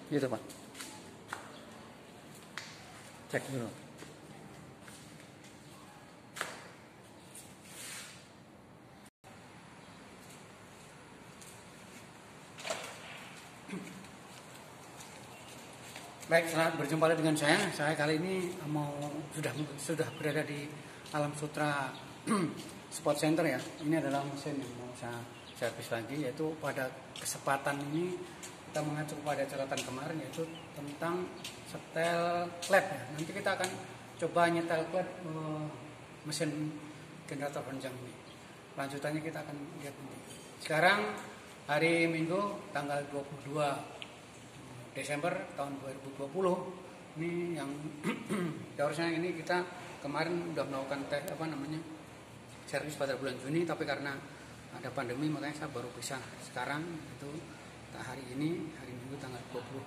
Gitu Pak. Cek dulu. Baik, selamat berjumpa lagi dengan saya. Saya kali ini sudah berada di Alam Sutra Sport Center ya. Ini adalah mesin yang mau saya servis lagi, yaitu pada kesempatan ini kita mengacu pada catatan kemarin, yaitu tentang setel klep ya. Nanti kita akan coba nyetel klep mesin generator panjang ini. Lanjutannya kita akan lihat nanti. Sekarang hari Minggu tanggal 22 Desember tahun 2020 ini yang seharusnya ini kita kemarin udah melakukan servis pada bulan Juni, tapi karena ada pandemi makanya saya baru bisa sekarang, itu hari ini hari Minggu tanggal 20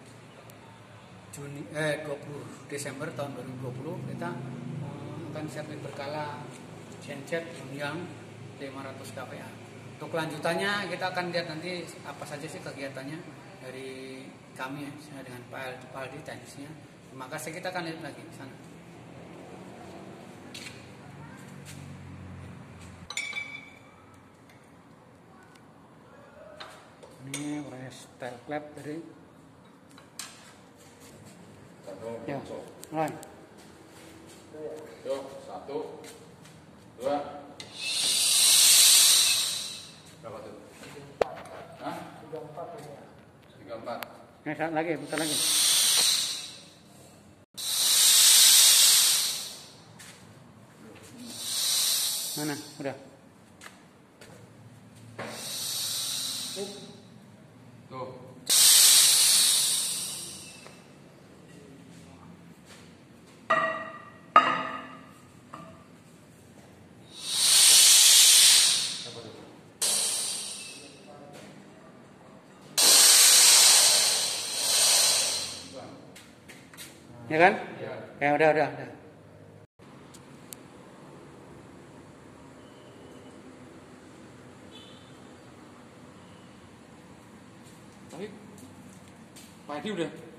Desember tahun 2020 kita akan servis berkala genset yang 500 kVA. Untuk kelanjutannya kita akan lihat nanti apa saja sih kegiatannya dari kami ya, dengan Pak Aldi teknisnya. Terima kasih, kita akan lihat lagi di sana. Ini setel klep dari ya, mulai. Yuk, 1, 2. Berapa tuh? Hah? 34. Lagi, bentar lagi. Mana? Udah. Tuh. Ya kan? Ya udah. Tapi Pak Edi udah